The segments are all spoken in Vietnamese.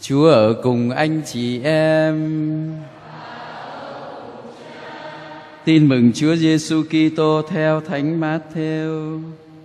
Chúa ở cùng anh chị em. Tin mừng Chúa Giêsu Kitô theo Thánh Mát-thêu.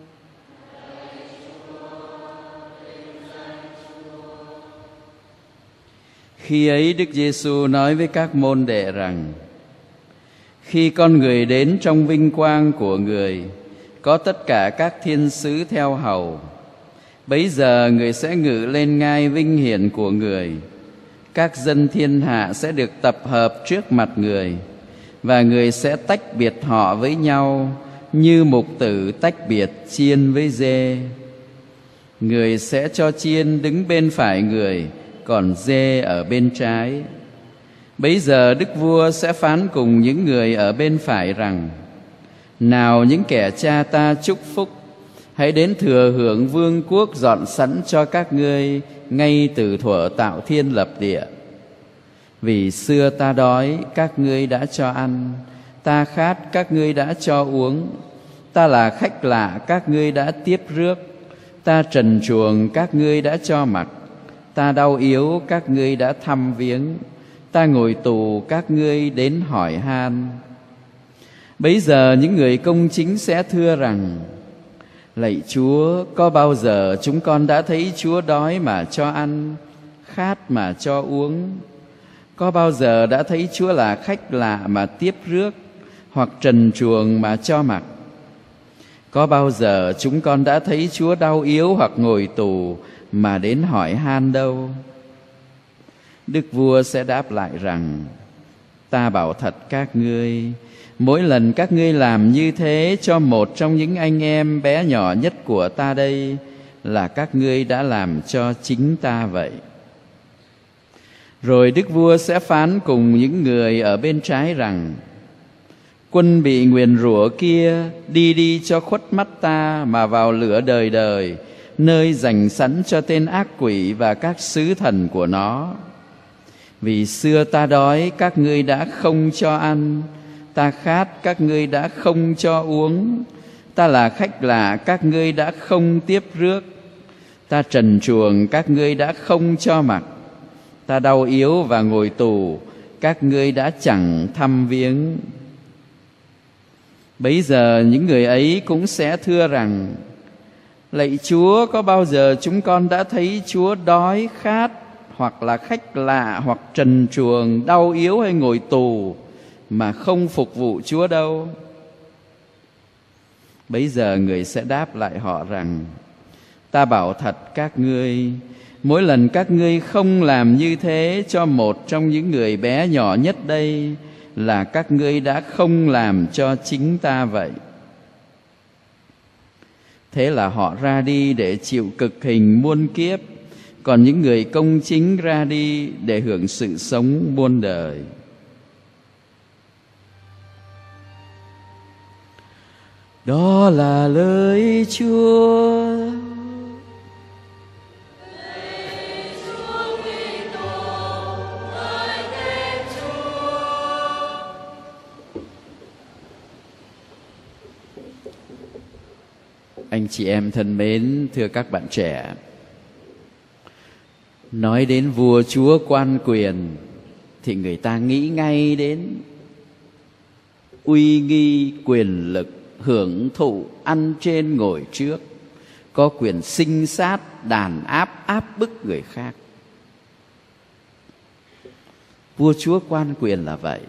Khi ấy Đức Giêsu nói với các môn đệ rằng: khi con người đến trong vinh quang của người, có tất cả các thiên sứ theo hầu, bấy giờ người sẽ ngự lên ngai vinh hiển của người. Các dân thiên hạ sẽ được tập hợp trước mặt người, và người sẽ tách biệt họ với nhau như mục tử tách biệt chiên với dê. Người sẽ cho chiên đứng bên phải người, còn dê ở bên trái. Bấy giờ Đức Vua sẽ phán cùng những người ở bên phải rằng: nào những kẻ cha ta chúc phúc, hãy đến thừa hưởng vương quốc dọn sẵn cho các ngươi ngay từ thuở tạo thiên lập địa. Vì xưa ta đói, các ngươi đã cho ăn; ta khát, các ngươi đã cho uống; ta là khách lạ, các ngươi đã tiếp rước; ta trần truồng, các ngươi đã cho mặc; ta đau yếu, các ngươi đã thăm viếng; ta ngồi tù, các ngươi đến hỏi han. Bấy giờ những người công chính sẽ thưa rằng: lạy Chúa, có bao giờ chúng con đã thấy Chúa đói mà cho ăn, khát mà cho uống? Có bao giờ đã thấy Chúa là khách lạ mà tiếp rước, hoặc trần truồng mà cho mặc? Có bao giờ chúng con đã thấy Chúa đau yếu hoặc ngồi tù mà đến hỏi han đâu? Đức Vua sẽ đáp lại rằng: ta bảo thật các ngươi, mỗi lần các ngươi làm như thế cho một trong những anh em bé nhỏ nhất của ta đây, là các ngươi đã làm cho chính ta vậy. Rồi Đức Vua sẽ phán cùng những người ở bên trái rằng: quân bị nguyền rủa kia, đi đi cho khuất mắt ta mà vào lửa đời đời, nơi dành sẵn cho tên ác quỷ và các sứ thần của nó. Vì xưa ta đói, các ngươi đã không cho ăn; ta khát, các ngươi đã không cho uống; ta là khách lạ, các ngươi đã không tiếp rước; ta trần truồng, các ngươi đã không cho mặc; ta đau yếu và ngồi tù, các ngươi đã chẳng thăm viếng. Bấy giờ những người ấy cũng sẽ thưa rằng: lạy Chúa, có bao giờ chúng con đã thấy Chúa đói khát, hoặc là khách lạ, hoặc trần truồng, đau yếu hay ngồi tù mà không phục vụ Chúa đâu? Bấy giờ người sẽ đáp lại họ rằng: ta bảo thật các ngươi, mỗi lần các ngươi không làm như thế cho một trong những người bé nhỏ nhất đây, là các ngươi đã không làm cho chính ta vậy. Thế là họ ra đi để chịu cực hình muôn kiếp, còn những người công chính ra đi để hưởng sự sống muôn đời. Đó là lời Chúa. Anh chị em thân mến, thưa các bạn trẻ, nói đến vua chúa quan quyền thì người ta nghĩ ngay đến uy nghi, quyền lực, hưởng thụ, ăn trên ngồi trước, có quyền sinh sát, đàn áp, áp bức người khác. Vua chúa quan quyền là vậy.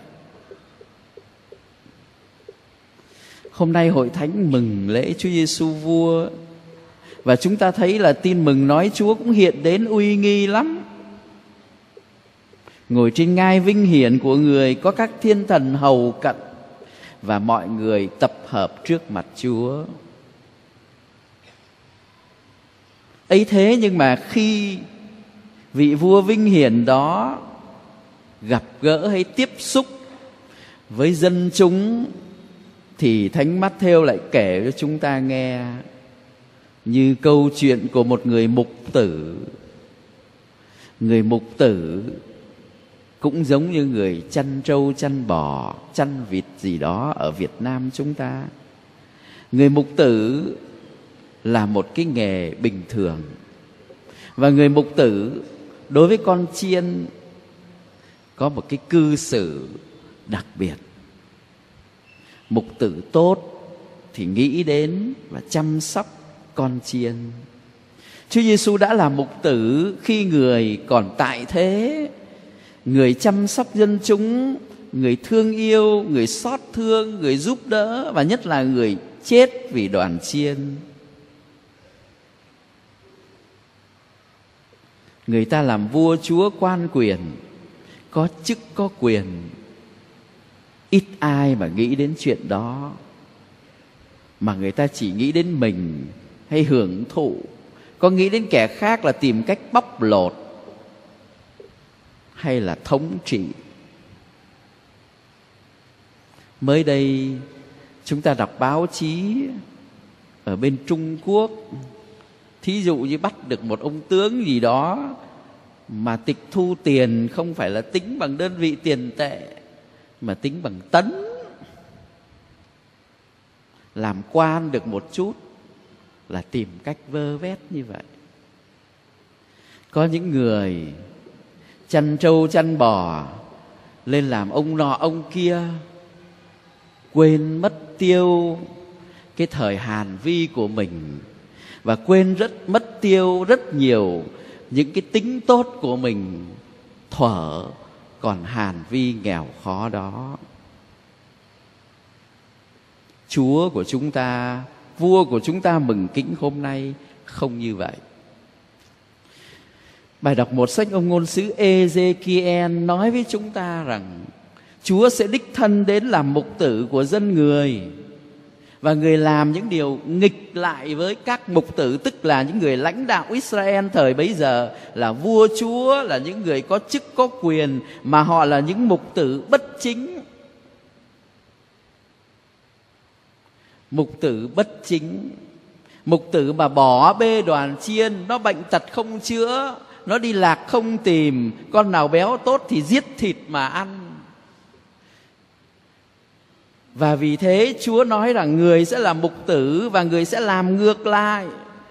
Hôm nay hội thánh mừng lễ Chúa Giêsu vua, và chúng ta thấy là tin mừng nói Chúa cũng hiện đến uy nghi lắm. Ngồi trên ngai vinh hiển của người, có các thiên thần hầu cận, và mọi người tập hợp trước mặt Chúa. Ấy thế nhưng mà khi vị vua vinh hiển đó gặp gỡ hay tiếp xúc với dân chúng, thì Thánh Mát-thêu lại kể cho chúng ta nghe như câu chuyện của một người mục tử. Người mục tử cũng giống như người chăn trâu, chăn bò, chăn vịt gì đó ở Việt Nam chúng ta. Người mục tử là một cái nghề bình thường, và người mục tử đối với con chiên có một cái cư xử đặc biệt. Mục tử tốt thì nghĩ đến và chăm sóc con chiên. Chúa Giêsu đã là mục tử khi người còn tại thế, người chăm sóc dân chúng, người thương yêu, người xót thương, người giúp đỡ, và nhất là người chết vì đoàn chiên. Người ta làm vua chúa quan quyền, có chức có quyền, ít ai mà nghĩ đến chuyện đó, mà người ta chỉ nghĩ đến mình hay hưởng thụ, có nghĩ đến kẻ khác là tìm cách bóc lột hay là thống trị. Mới đây chúng ta đọc báo chí ở bên Trung Quốc, thí dụ như bắt được một ông tướng gì đó mà tịch thu tiền không phải là tính bằng đơn vị tiền tệ mà tính bằng tấn. Làm quan được một chút là tìm cách vơ vét như vậy. Có những người chăn trâu chăn bò lên làm ông nọ ông kia, quên mất tiêu cái thời Hàn Vi của mình, và quên mất tiêu rất nhiều những cái tính tốt của mình thuở còn Hàn Vi nghèo khó đó. Chúa của chúng ta, vua của chúng ta mừng kính hôm nay không như vậy. Bài đọc một sách ông ngôn sứ Ê-dê-ki-en nói với chúng ta rằng Chúa sẽ đích thân đến làm mục tử của dân người, và người làm những điều nghịch lại với các mục tử, tức là những người lãnh đạo Israel thời bấy giờ, là vua chúa, là những người có chức có quyền, mà họ là những mục tử bất chính. Mục tử bất chính, mục tử mà bỏ bê đoàn chiên, nó bệnh tật không chữa, nó đi lạc không tìm, con nào béo tốt thì giết thịt mà ăn. Và vì thế Chúa nói rằng người sẽ là mục tử, và người sẽ làm ngược lại.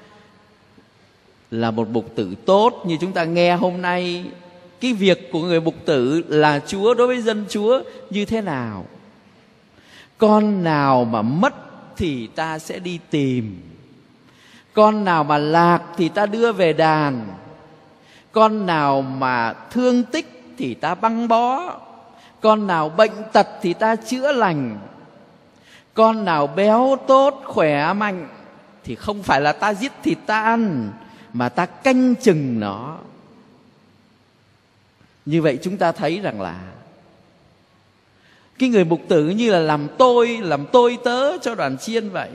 Là một mục tử tốt như chúng ta nghe hôm nay, cái việc của người mục tử là Chúa đối với dân Chúa như thế nào? Con nào mà mất thì ta sẽ đi tìm, con nào mà lạc thì ta đưa về đàn, con nào mà thương tích thì ta băng bó, con nào bệnh tật thì ta chữa lành, con nào béo tốt khỏe mạnh thì không phải là ta giết thịt ta ăn, mà ta canh chừng nó. Như vậy chúng ta thấy rằng là cái người mục tử như là làm tôi tớ cho đoàn chiên vậy.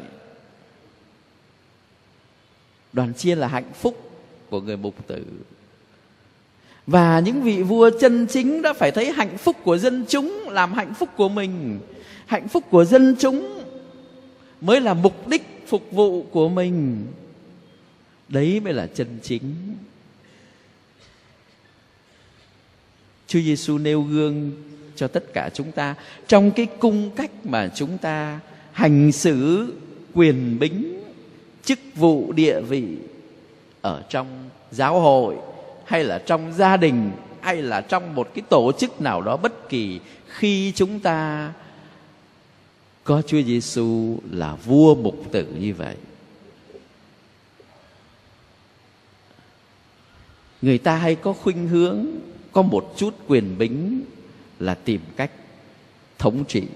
Đoàn chiên là hạnh phúc của người mục tử. Và những vị vua chân chính đã phải thấy hạnh phúc của dân chúng làm hạnh phúc của mình. Hạnh phúc của dân chúng mới là mục đích phục vụ của mình. Đấy mới là chân chính. Chúa Giêsu nêu gương cho tất cả chúng ta trong cái cung cách mà chúng ta hành xử quyền bính, chức vụ địa vị ở trong giáo hội, hay là trong gia đình, hay là trong một cái tổ chức nào đó bất kỳ, khi chúng ta có Chúa Giêsu là vua mục tử như vậy. Người ta hay có khuynh hướng có một chút quyền bính là tìm cách thống trị.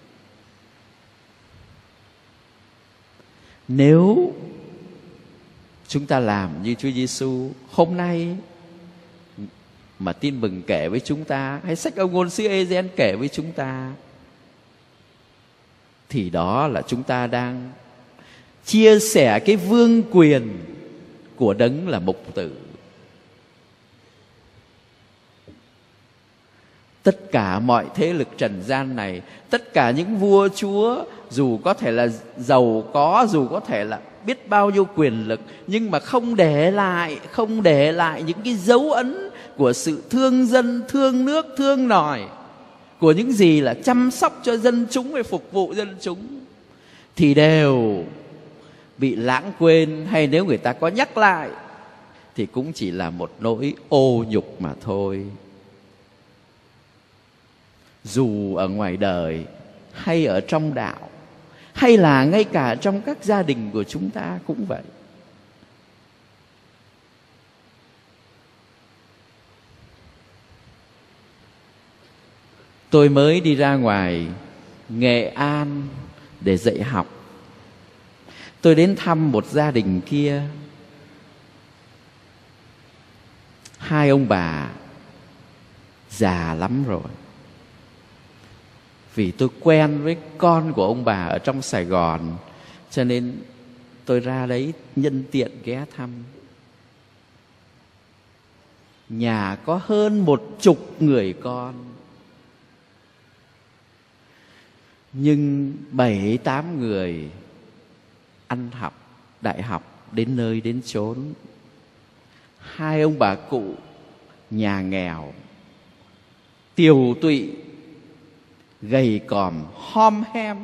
Nếu chúng ta làm như Chúa Giêsu hôm nay mà Tin Mừng kể với chúng ta, hay sách ông ngôn sứ Ê-gen kể với chúng ta, thì đó là chúng ta đang chia sẻ cái vương quyền của đấng là mục tử. Tất cả mọi thế lực trần gian này, tất cả những vua chúa, dù có thể là giàu có, dù có thể là biết bao nhiêu quyền lực, nhưng mà không để lại những cái dấu ấn của sự thương dân, thương nước, thương nòi, của những gì là chăm sóc cho dân chúng và phục vụ dân chúng, thì đều bị lãng quên. Hay nếu người ta có nhắc lại thì cũng chỉ là một nỗi ô nhục mà thôi. Dù ở ngoài đời hay ở trong đạo, hay là ngay cả trong các gia đình của chúng ta cũng vậy. Tôi mới đi ra ngoài Nghệ An để dạy học. Tôi đến thăm một gia đình kia. Hai ông bà già lắm rồi. Vì tôi quen với con của ông bà ở trong Sài Gòn, cho nên tôi ra đấy nhân tiện ghé thăm. Nhà có hơn 10 người con, nhưng 7-8 người ăn học, đại học đến nơi đến chốn. Hai ông bà cụ nhà nghèo, tiều tụy, gầy còm, hom hem,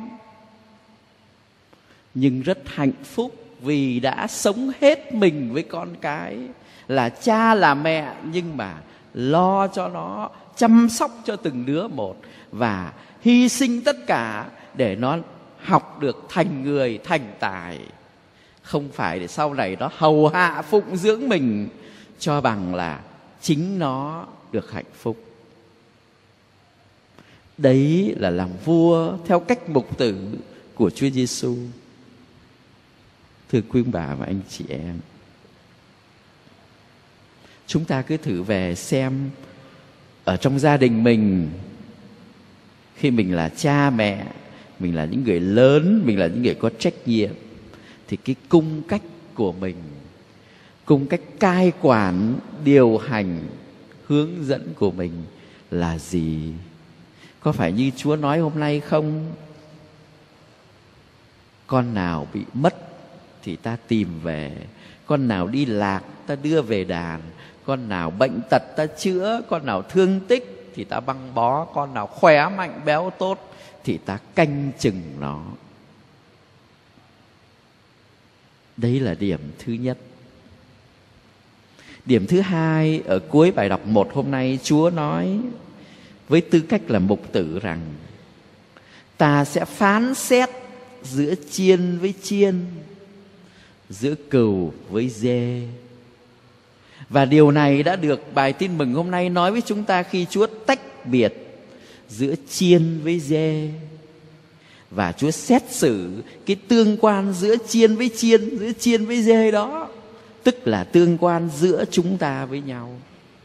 nhưng rất hạnh phúc vì đã sống hết mình với con cái, là cha là mẹ, nhưng mà lo cho nó, chăm sóc cho từng đứa một, và hy sinh tất cả để nó học được thành người, thành tài. Không phải để sau này nó hầu hạ phụng dưỡng mình, cho bằng là chính nó được hạnh phúc. Đấy là làm vua theo cách mục tử của Chúa Giêsu. Thưa quý bà và anh chị em, chúng ta cứ thử về xem ở trong gia đình mình, khi mình là cha mẹ, mình là những người lớn, mình là những người có trách nhiệm, thì cái cung cách của mình, cung cách cai quản, điều hành, hướng dẫn của mình là gì? Có phải như Chúa nói hôm nay không? Con nào bị mất thì ta tìm về, con nào đi lạc ta đưa về đàn, con nào bệnh tật ta chữa, con nào thương tích thì ta băng bó, con nào khỏe mạnh béo tốt thì ta canh chừng nó. Đấy là điểm thứ nhất. Điểm thứ hai, ở cuối bài đọc 1 hôm nay, Chúa nói với tư cách là mục tử rằng ta sẽ phán xét giữa chiên với chiên, giữa cừu với dê. Và điều này đã được bài tin mừng hôm nay nói với chúng ta khi Chúa tách biệt giữa chiên với dê. Và Chúa xét xử cái tương quan giữa chiên với chiên, giữa chiên với dê đó, tức là tương quan giữa chúng ta với nhau.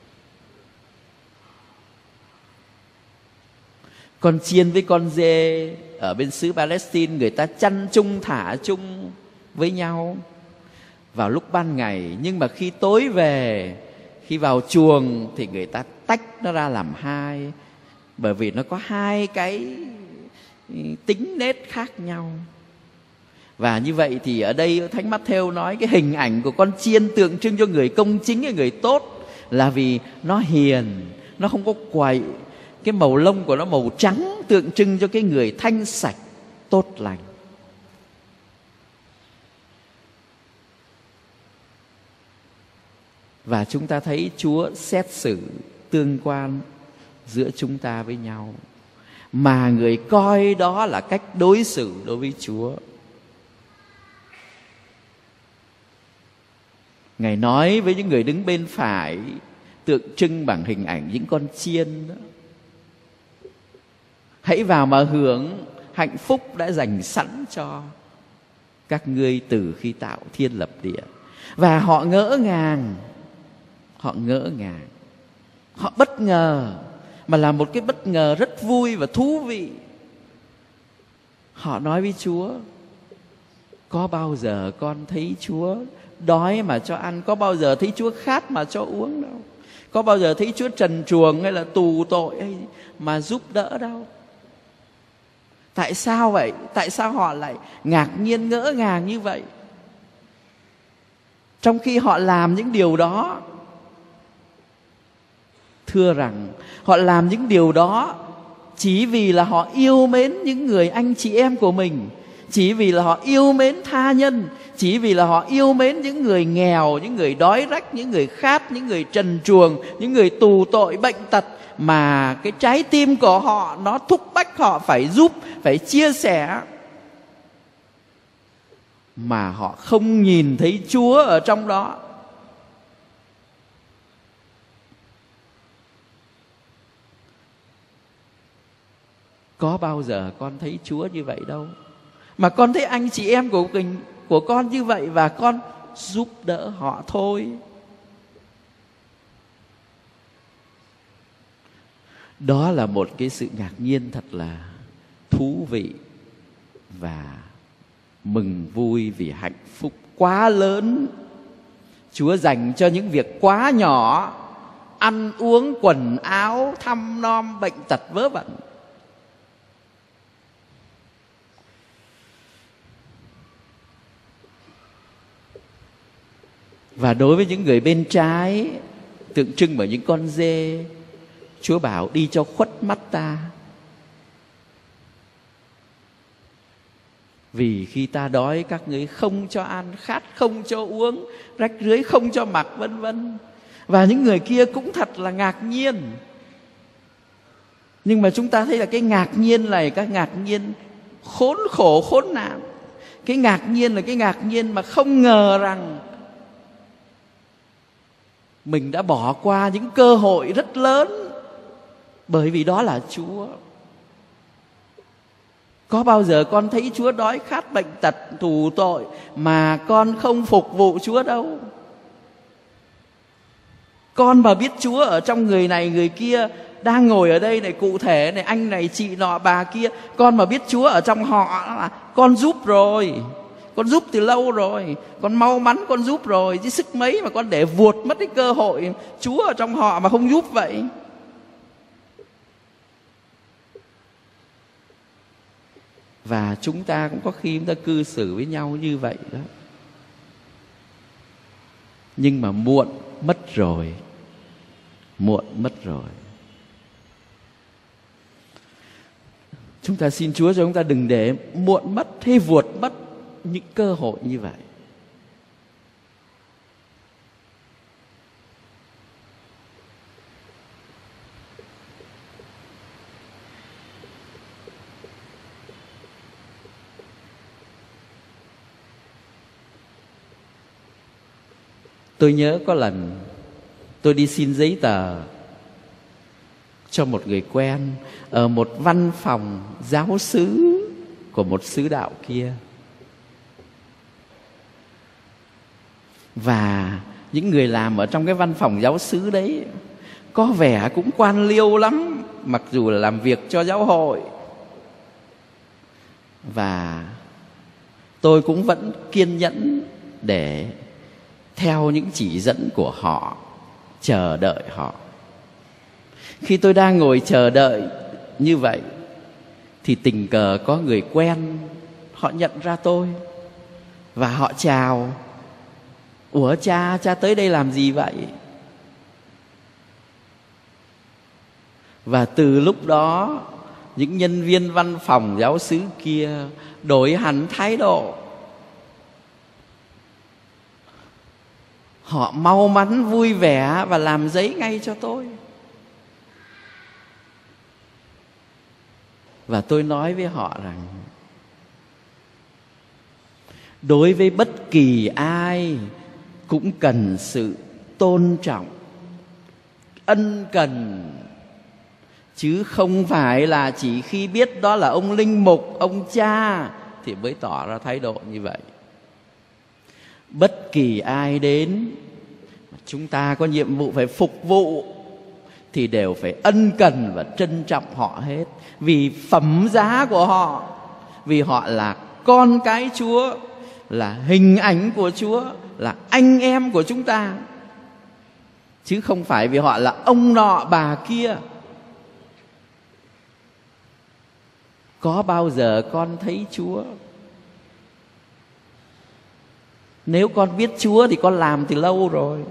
Con chiên với con dê ở bên xứ Palestine, người ta chăn chung thả chung với nhau vào lúc ban ngày, nhưng mà khi tối về, khi vào chuồng thì người ta tách nó ra làm hai, bởi vì nó có hai cái tính nết khác nhau. Và như vậy thì ở đây Thánh Mát-thêu nói cái hình ảnh của con chiên tượng trưng cho người công chính, người tốt, là vì nó hiền, nó không có quậy, cái màu lông của nó màu trắng, tượng trưng cho cái người thanh sạch, tốt lành. Và chúng ta thấy Chúa xét xử tương quan giữa chúng ta với nhau, mà người coi đó là cách đối xử đối với Chúa. Ngài nói với những người đứng bên phải, tượng trưng bằng hình ảnh những con chiên đó: hãy vào mà hưởng hạnh phúc đã dành sẵn cho các ngươi từ khi tạo thiên lập địa. Và họ ngỡ ngàng, họ bất ngờ, mà là một cái bất ngờ rất vui và thú vị. Họ nói với Chúa: có bao giờ con thấy Chúa đói mà cho ăn, có bao giờ thấy Chúa khát mà cho uống đâu, có bao giờ thấy Chúa trần truồng hay là tù tội hay mà giúp đỡ đâu. Tại sao vậy? Tại sao họ lại ngạc nhiên ngỡ ngàng như vậy, trong khi họ làm những điều đó? Thưa rằng họ làm những điều đó chỉ vì là họ yêu mến những người anh chị em của mình, chỉ vì là họ yêu mến tha nhân, chỉ vì là họ yêu mến những người nghèo, những người đói rách, những người khát, những người trần truồng, những người tù tội bệnh tật, mà cái trái tim của họ nó thúc bách họ phải giúp, phải chia sẻ, mà họ không nhìn thấy Chúa ở trong đó. Có bao giờ con thấy Chúa như vậy đâu, mà con thấy anh chị em của con như vậy và con giúp đỡ họ thôi. Đó là một cái sự ngạc nhiên thật là thú vị và mừng vui, vì hạnh phúc quá lớn Chúa dành cho những việc quá nhỏ: ăn uống, quần áo, thăm nom, bệnh tật vớ vẩn. Và đối với những người bên trái, tượng trưng bởi những con dê, Chúa bảo đi cho khuất mắt ta. Vì khi ta đói các ngươi không cho ăn, khát không cho uống, rách rưới không cho mặc, vân vân. Và những người kia cũng thật là ngạc nhiên. Nhưng mà chúng ta thấy là cái ngạc nhiên này, cái ngạc nhiên khốn khổ khốn nạn. Cái ngạc nhiên là cái ngạc nhiên mà không ngờ rằng mình đã bỏ qua những cơ hội rất lớn, bởi vì đó là Chúa. Có bao giờ con thấy Chúa đói khát bệnh tật tù tội mà con không phục vụ Chúa đâu. Con mà biết Chúa ở trong người này người kia đang ngồi ở đây này, cụ thể này, anh này chị nọ bà kia, con mà biết Chúa ở trong họ là con giúp rồi. Con giúp từ lâu rồi, con mau mắn con giúp rồi, chứ sức mấy mà con để vuột mất cái cơ hội Chúa ở trong họ mà không giúp vậy. Và chúng ta cũng có khi chúng ta cư xử với nhau như vậy đó. Nhưng mà muộn mất rồi. Muộn mất rồi. Chúng ta xin Chúa cho chúng ta đừng để muộn mất hay vuột mất những cơ hội như vậy. Tôi nhớ có lần tôi đi xin giấy tờ cho một người quen ở một văn phòng giáo xứ của một xứ đạo kia. Và những người làm ở trong cái văn phòng giáo xứ đấy có vẻ cũng quan liêu lắm, mặc dù là làm việc cho giáo hội. Và tôi cũng vẫn kiên nhẫn để theo những chỉ dẫn của họ, chờ đợi họ. Khi tôi đang ngồi chờ đợi như vậy thì tình cờ có người quen, họ nhận ra tôi và họ chào: "Ủa cha tới đây làm gì vậy?" Và từ lúc đó những nhân viên văn phòng giáo xứ kia đổi hẳn thái độ. Họ mau mắn vui vẻ và làm giấy ngay cho tôi. Và tôi nói với họ rằng đối với bất kỳ ai cũng cần sự tôn trọng, ân cần, chứ không phải là chỉ khi biết đó là ông linh mục, ông cha thì mới tỏ ra thái độ như vậy. Bất kỳ ai đến chúng ta có nhiệm vụ phải phục vụ thì đều phải ân cần và trân trọng họ hết. Vì phẩm giá của họ, vì họ là con cái Chúa, là hình ảnh của Chúa, là anh em của chúng ta, chứ không phải vì họ là ông nọ bà kia. Có bao giờ con thấy Chúa? Nếu con biết Chúa thì con làm từ lâu rồi.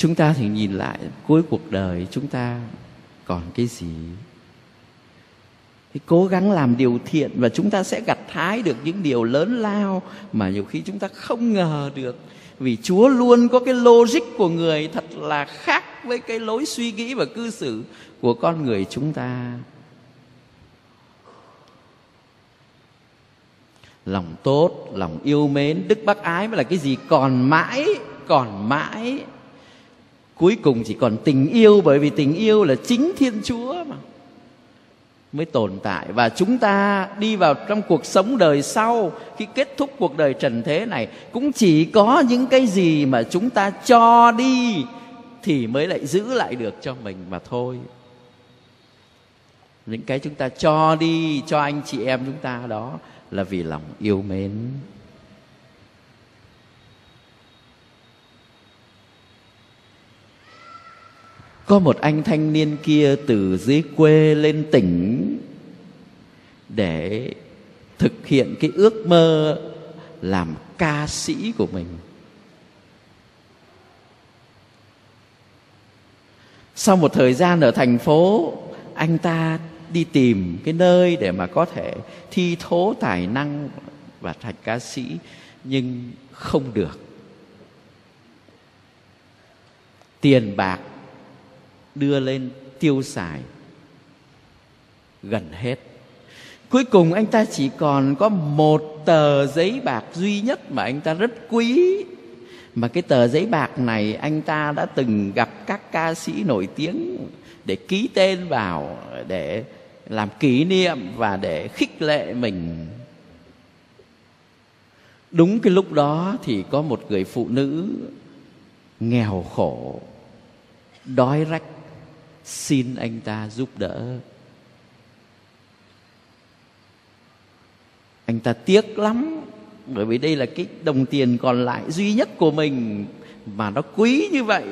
chúng ta thì nhìn lại cuối cuộc đời chúng ta còn cái gì? Thì cố gắng làm điều thiện và chúng ta sẽ gặt hái được những điều lớn lao mà nhiều khi chúng ta không ngờ được. Vì Chúa luôn có cái logic của người thật là khác với cái lối suy nghĩ và cư xử của con người chúng ta. Lòng tốt, lòng yêu mến, đức bác ái mới là cái gì còn mãi. Cuối cùng chỉ còn tình yêu, bởi vì tình yêu là chính Thiên Chúa mà mới tồn tại. Và chúng ta đi vào trong cuộc sống đời sau, khi kết thúc cuộc đời trần thế này, cũng chỉ có những cái gì mà chúng ta cho đi thì mới lại giữ lại được cho mình mà thôi. Những cái chúng ta cho đi cho anh chị em chúng ta đó là vì lòng yêu mến. Có một anh thanh niên kia từ dưới quê lên tỉnh để thực hiện cái ước mơ làm ca sĩ của mình. Sau một thời gian ở thành phố, anh ta đi tìm cái nơi để mà có thể thi thố tài năng và thành ca sĩ, nhưng không được. Tiền bạc đưa lên tiêu xài gần hết. Cuối cùng anh ta chỉ còn có một tờ giấy bạc duy nhất mà anh ta rất quý. Mà cái tờ giấy bạc này anh ta đã từng gặp các ca sĩ nổi tiếng để ký tên vào, để làm kỷ niệm và để khích lệ mình. Đúng cái lúc đó thì có một người phụ nữ nghèo khổ, đói rách, xin anh ta giúp đỡ. Anh ta tiếc lắm, bởi vì đây là cái đồng tiền còn lại duy nhất của mình mà nó quý như vậy.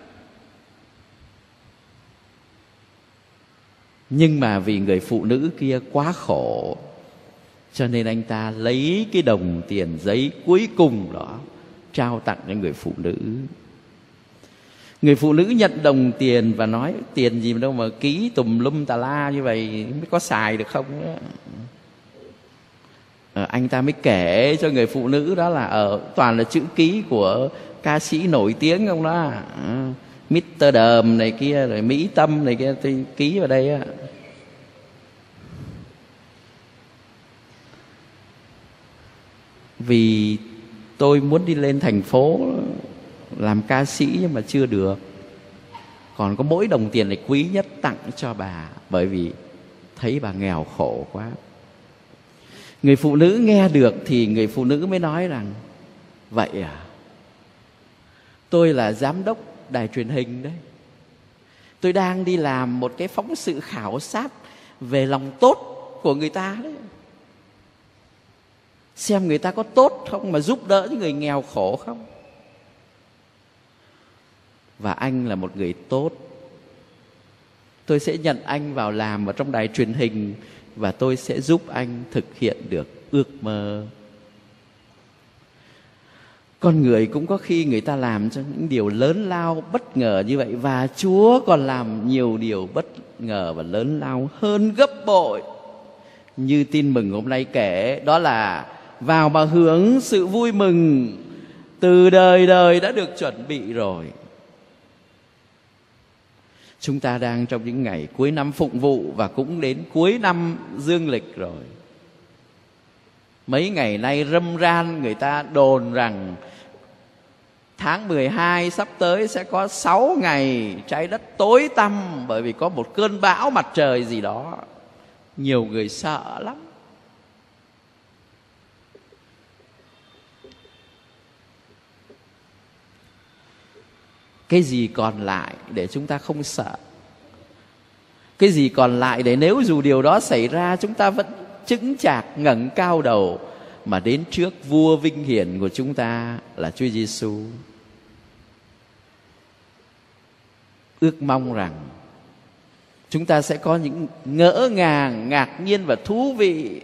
Nhưng mà vì người phụ nữ kia quá khổ, cho nên anh ta lấy cái đồng tiền giấy cuối cùng đó trao tặng cho người phụ nữ. Người phụ nữ nhận đồng tiền và nói: tiền gì mà đâu mà ký tùm lum tà la như vậy, mới có xài được không? Anh ta mới kể cho người phụ nữ đó là toàn là chữ ký của ca sĩ nổi tiếng không đó, Mr. Đờm này kia, rồi Mỹ Tâm này kia, tôi ký vào đây á. Vì tôi muốn đi lên thành phố làm ca sĩ nhưng mà chưa được. Còn có mỗi đồng tiền này quý nhất tặng cho bà, bởi vì thấy bà nghèo khổ quá. Người phụ nữ nghe được thì người phụ nữ mới nói rằng: vậy à, tôi là giám đốc đài truyền hình đấy. Tôi đang đi làm một cái phóng sự khảo sát về lòng tốt của người ta đấy. Xem người ta có tốt không mà giúp đỡ những người nghèo khổ không. Và anh là một người tốt. Tôi sẽ nhận anh vào làm ở trong đài truyền hình và tôi sẽ giúp anh thực hiện được ước mơ. Con người cũng có khi người ta làm cho những điều lớn lao bất ngờ như vậy, và Chúa còn làm nhiều điều bất ngờ và lớn lao hơn gấp bội. Như tin mừng hôm nay kể, đó là vào mà hưởng sự vui mừng từ đời đời đã được chuẩn bị rồi. Chúng ta đang trong những ngày cuối năm phụng vụ và cũng đến cuối năm dương lịch rồi. Mấy ngày nay râm ran người ta đồn rằng tháng 12 sắp tới sẽ có 6 ngày trái đất tối tăm bởi vì có một cơn bão mặt trời gì đó. Nhiều người sợ lắm. Cái gì còn lại để chúng ta không sợ? Cái gì còn lại để nếu dù điều đó xảy ra chúng ta vẫn chững chạc ngẩng cao đầu mà đến trước vua vinh hiển của chúng ta là Chúa Giêsu? Ước mong rằng chúng ta sẽ có những ngỡ ngàng, ngạc nhiên và thú vị.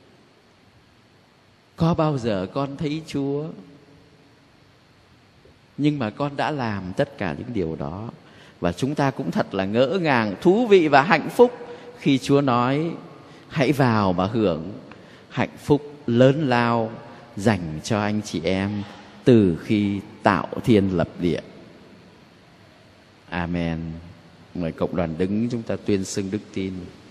Có bao giờ con thấy Chúa? Nhưng mà con đã làm tất cả những điều đó. Và chúng ta cũng thật là ngỡ ngàng, thú vị và hạnh phúc khi Chúa nói hãy vào mà hưởng hạnh phúc lớn lao dành cho anh chị em từ khi tạo thiên lập địa. Amen. Mời cộng đoàn đứng, chúng ta tuyên xưng đức tin.